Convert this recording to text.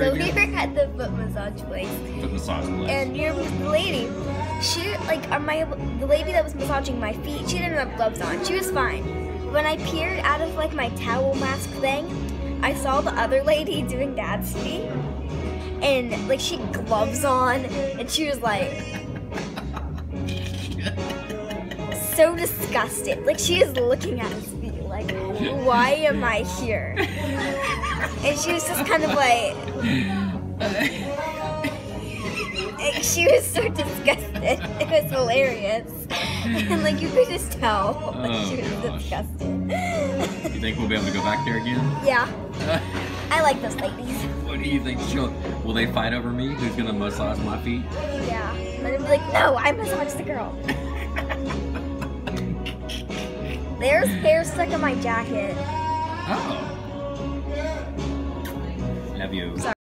So again? we were at the foot massage place. Foot massage place. And here was the lady. She, like, the lady that was massaging my feet, she didn't have gloves on. She was fine. When I peered out of, like, my towel mask thing, I saw the other lady doing Dad's feet. And, like, she had gloves on, and she was, like, so disgusted. Like, she is looking at his feet, like, why am I here? And she was just kind of like, she was so disgusted. It was hilarious. And, like, you could just tell, like, she was disgusted. You think we'll be able to go back there again? Yeah. I like those ladies. What do you think? Will they fight over me? Who's gonna massage my feet? Yeah. But I'm like, no, I massage the girl. There's hair stuck on my jacket. Oh. Have you? Sorry.